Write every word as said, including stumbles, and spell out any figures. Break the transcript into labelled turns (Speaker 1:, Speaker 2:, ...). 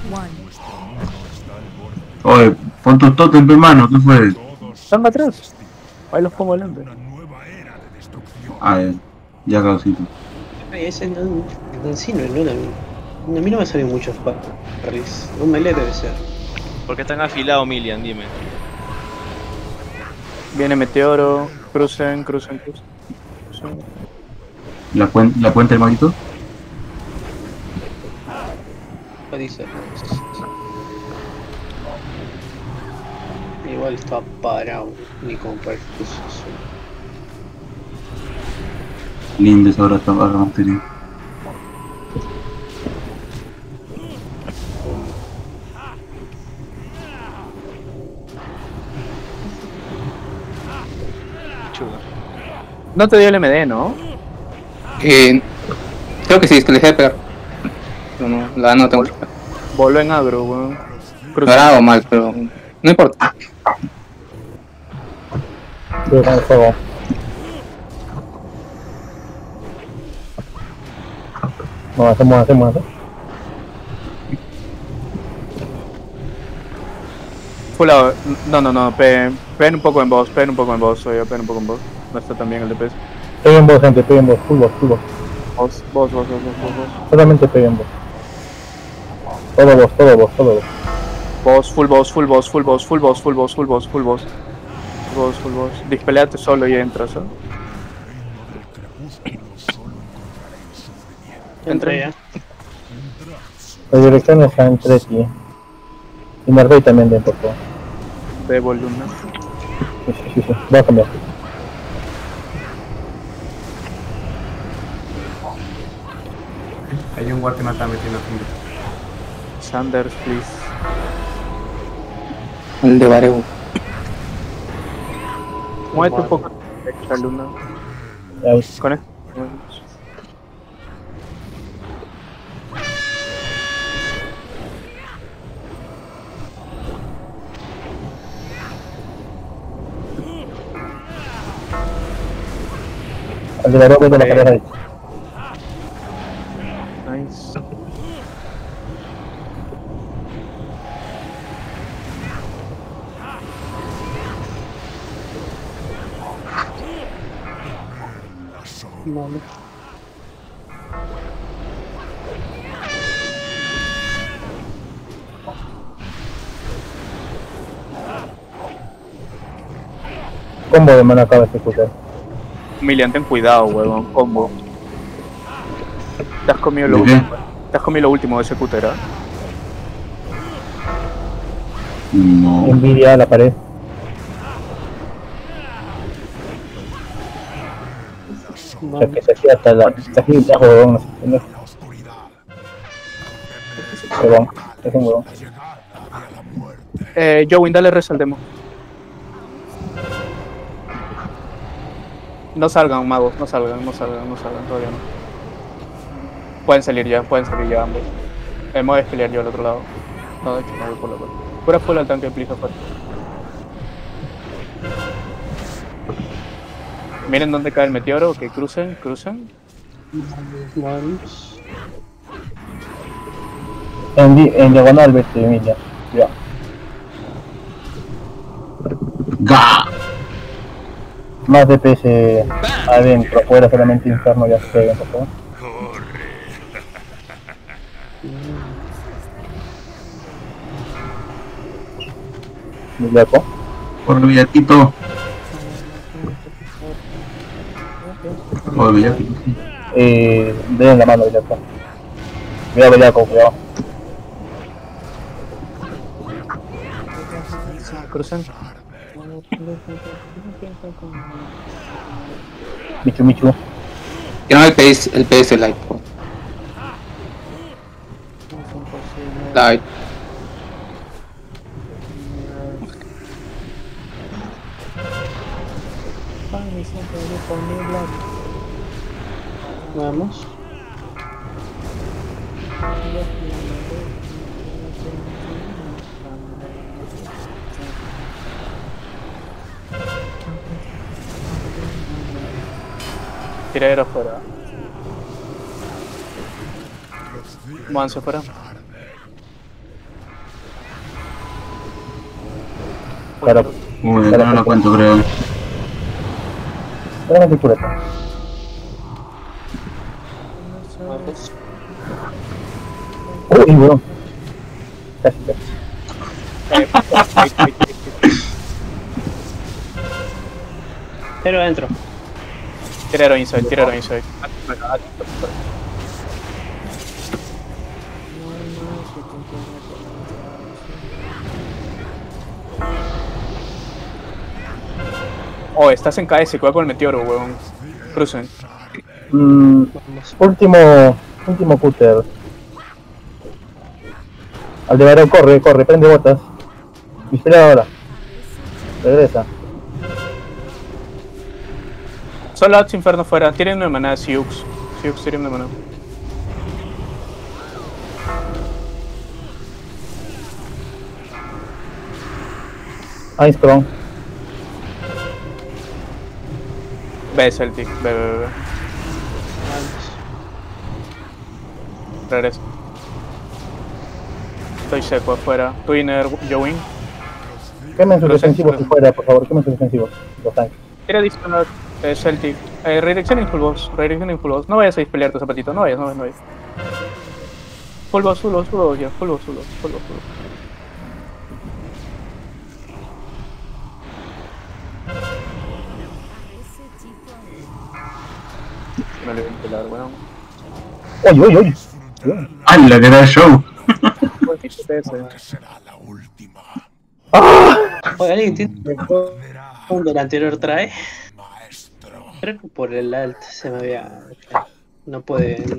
Speaker 1: Oye, pon tu totem, hermano, ¿qué fue?
Speaker 2: Están atrás. Ahí los pongo delante.
Speaker 1: Ah, ya, ya causito.
Speaker 3: Ese no, en sí no es luna. A mí no me salen muchos parries. Un melee debe ser.
Speaker 4: ¿Por qué tan afilado, Milian? Dime.
Speaker 2: Viene Meteoro. Crucen, crucen, crucen. crucen.
Speaker 1: ¿La, cuen ¿La cuenta el maguito?
Speaker 3: ¿Qué dice? Igual está parado. Ni con percusos.
Speaker 1: Lindes ahora está para mantener.
Speaker 4: Chulo.
Speaker 2: No te dio el M D, ¿no?
Speaker 5: Eh, creo que sí, es que le dejé de pegar. No, no, la no tengo que pegar.
Speaker 2: Voló en agro, weón.
Speaker 5: Lo hará o mal, pero no importa.
Speaker 6: Sí, con el fuego. Muévase, muévase, muévase.
Speaker 2: Full out. No, no, no. Peguen, peguen un poco en boss. Peguen un poco en boss. Oye, peguen un poco en boss. No está tan bien el D P S.
Speaker 6: Estoy en voz, gente, estoy en voz, full voz, full voz.
Speaker 2: Boss, boss, boss, boss, boss, boss.
Speaker 6: Solamente estoy en voz. Todo voz, todo voz, todo voz.
Speaker 2: Boss, full boss, full boss, full boss, full boss, full boss, full boss, full boss. Full boss, full boss. Dispeleate solo y entras, ¿eh?
Speaker 3: Entré ya.
Speaker 6: La dirección está entre ti. Y Marvey también de por favor.
Speaker 2: De volumen.
Speaker 6: Sí, sí, sí, sí. Voy a cambiar.
Speaker 7: Hay un guard que me está metiendo junto.
Speaker 2: Sanders, please.
Speaker 5: El de Bareu.
Speaker 2: Muévete un poco. Extra luna.
Speaker 6: Ahí.
Speaker 2: Con esto.
Speaker 6: Al de la ropa de la pareja ahí.
Speaker 2: Nice.
Speaker 3: Vale.
Speaker 6: Combo de mana acaba de ejecutar.
Speaker 2: Milian, ten cuidado, huevón. Combo. Te has comido lo
Speaker 1: ¿De qué?
Speaker 2: último. Te has comido lo último de ese cutera.
Speaker 1: No.
Speaker 6: Envidia a la pared. O sea, que se hacía hasta la... Se hacía un tajo, huevón, no sé. Huevón, es un huevón.
Speaker 2: Eh, Jowin, dale res al demo. No salgan, magos, no salgan, no salgan, no salgan, todavía no. Pueden salir ya, pueden salir ya ambos. Eh, me voy a pelear yo al otro lado. No, de hecho, no voy por la parte. Pura full al tanque, please, afuera. Miren dónde cae el meteoro, que crucen, crucen.
Speaker 3: Vamos.
Speaker 6: En, di en diagonal, vete, Emilia. Ya.
Speaker 1: ¡Ga!
Speaker 6: Más D P S adentro, afuera solamente inferno, ya se peguen, por favor. Villaco.
Speaker 1: Por Villaquito. Por Villaquito, sí.
Speaker 6: Eh, den la mano, Villaco. Cuidado, Villaco, cuidado.
Speaker 2: Cruzan.
Speaker 6: Michu, Michu.
Speaker 5: Que no el P S, el P S Light. Light.
Speaker 3: Vamos.
Speaker 2: Tiradero afuera. Muévanse afuera.
Speaker 6: Claro.
Speaker 1: Uy, acá no lo cuento, creo.
Speaker 6: Solamente cureta.
Speaker 3: Vamos.
Speaker 6: Uy, weón. Casi, casi.
Speaker 2: Eh, wait, wait, wait.
Speaker 3: Pero adentro.
Speaker 2: Tira inside, tira inside. Oh, estás en K S, cuidado con el meteoro, weón. Crucen.
Speaker 6: Mm,
Speaker 3: Vamos.
Speaker 6: último, último cúter. Aldebarán, corre, corre, prende botas. Dispara ahora. Regresa.
Speaker 2: Solo Outs Inferno fuera, tiren de maná, Siux. Siux, tiren de maná.
Speaker 6: Ice Crown.
Speaker 2: Ve Celtic, ve, ve, ve.
Speaker 3: Vamos.
Speaker 2: Regresa. Estoy seco afuera. Twinner, Jowin.
Speaker 6: Quemen sus
Speaker 2: Pero sí,
Speaker 6: defensivos
Speaker 2: pero-
Speaker 6: si fuera, por favor, quemen sus defensivos. Los tanques.
Speaker 2: Tira disparar, eh, Celtic. Eh, redirección full boss, redirección en full boss. No vayas a dispelear tu zapatito, no vayas, no vayas, no vayas. Full boss, full boss, full boss, ya, full boss, full boss, full boss, full boss. No le voy a impelar, weón.
Speaker 6: Oye, oye, oye. Bien.
Speaker 1: ¡Hala, que da el show!
Speaker 2: Pues, ¿qué te ese?
Speaker 3: Oye, ¿alguien tiene un del anterior trae? Creo que por el alt se me había... No puede...